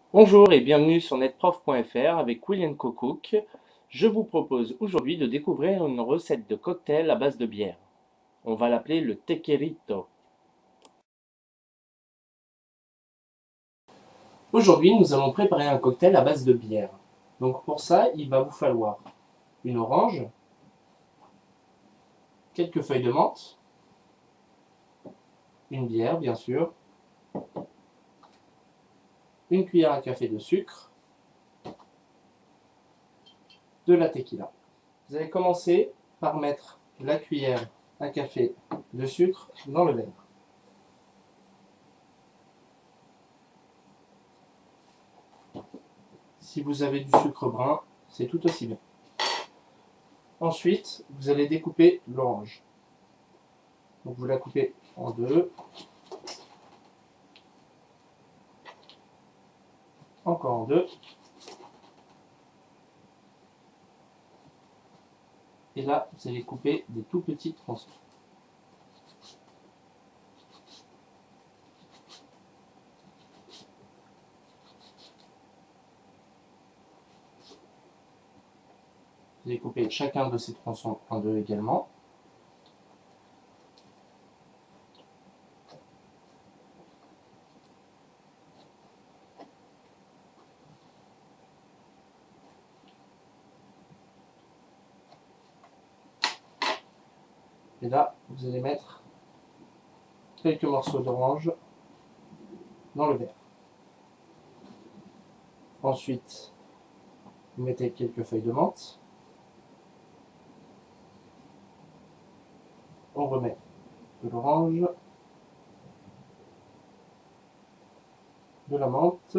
Bonjour et bienvenue sur netprof.fr avec William Cook. Je vous propose aujourd'hui de découvrir une recette de cocktail à base de bière. On va l'appeler le tequerito. Aujourd'hui, nous allons préparer un cocktail à base de bière. Donc pour ça, il va vous falloir une orange, quelques feuilles de menthe, une bière bien sûr, une cuillère à café de sucre, de la tequila. Vous allez commencer par mettre la cuillère à café de sucre dans le verre. Si vous avez du sucre brun, c'est tout aussi bien. Ensuite, vous allez découper l'orange. Donc vous la coupez en deux, encore en deux, et là vous allez couper des tout petits tronçons. Vous allez couper chacun de ces tronçons en deux également. Et là, vous allez mettre quelques morceaux d'orange dans le verre. Ensuite, vous mettez quelques feuilles de menthe. On remet de l'orange, de la menthe,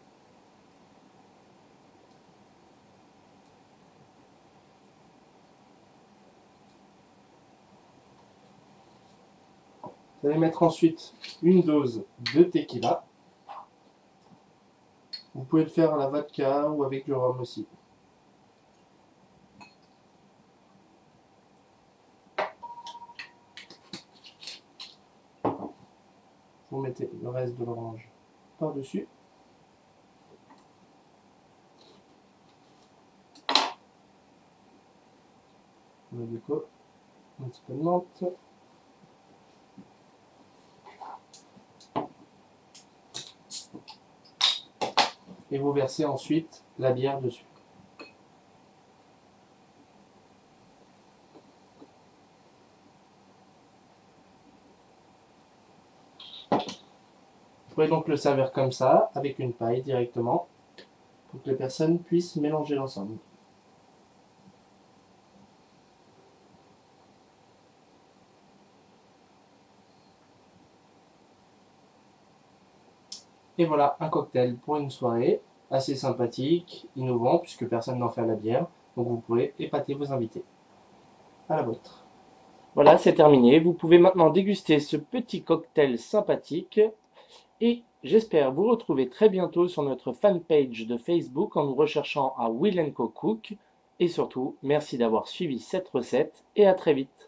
vous allez mettre ensuite une dose de tequila. Vous pouvez le faire à la vodka ou avec du rhum aussi. Vous mettez le reste de l'orange par-dessus. Le déco, un petit peu de menthe. Et vous versez ensuite la bière dessus. Vous pouvez donc le servir comme ça, avec une paille directement, pour que les personnes puissent mélanger l'ensemble. Et voilà, un cocktail pour une soirée, assez sympathique, innovant, puisque personne n'en fait à la bière, donc vous pouvez épater vos invités. À la vôtre. Voilà, c'est terminé. Vous pouvez maintenant déguster ce petit cocktail sympathique. Et j'espère vous retrouver très bientôt sur notre fanpage de Facebook en nous recherchant à Will & Co Cook. Et surtout, merci d'avoir suivi cette recette et à très vite.